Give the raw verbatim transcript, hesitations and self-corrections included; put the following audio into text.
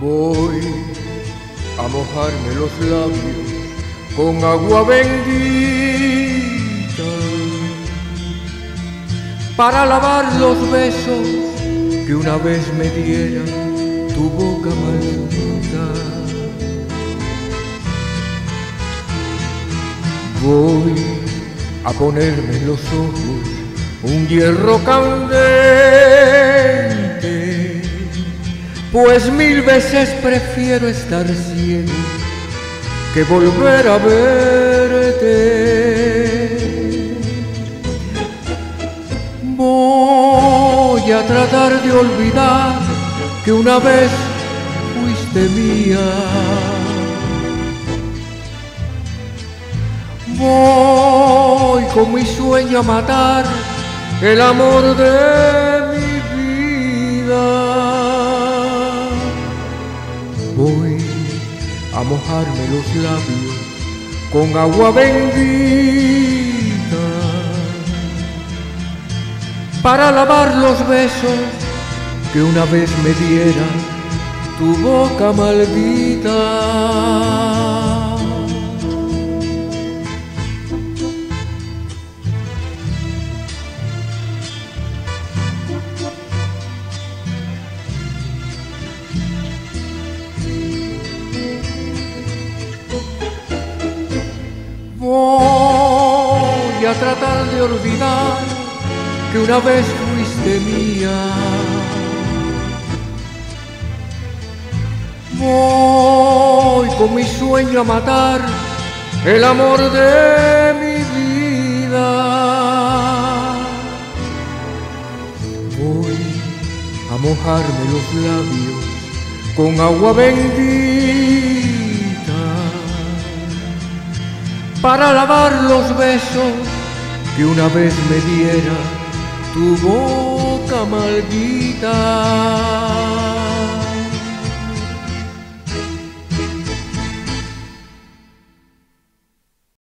Voy a mojarme los labios con agua bendita para lavar los besos que una vez me diera tu boca maldita. Voy a ponerme en los ojos un hierro candente, pues mil veces prefiero estar ciego que volver a verte. Voy a tratar de olvidar que una vez fuiste mía. Voy con mi sueño a matar el amor de mi vida. Voy a mojarme los labios con agua bendita para lavar los besos que una vez me diera tu boca maldita. Voy a tratar de olvidar que una vez fuiste mía. Voy con mi sueño a matar el amor de mi vida. Voy a mojarme los labios con agua bendita para lavar los besos que una vez me diera tu boca maldita.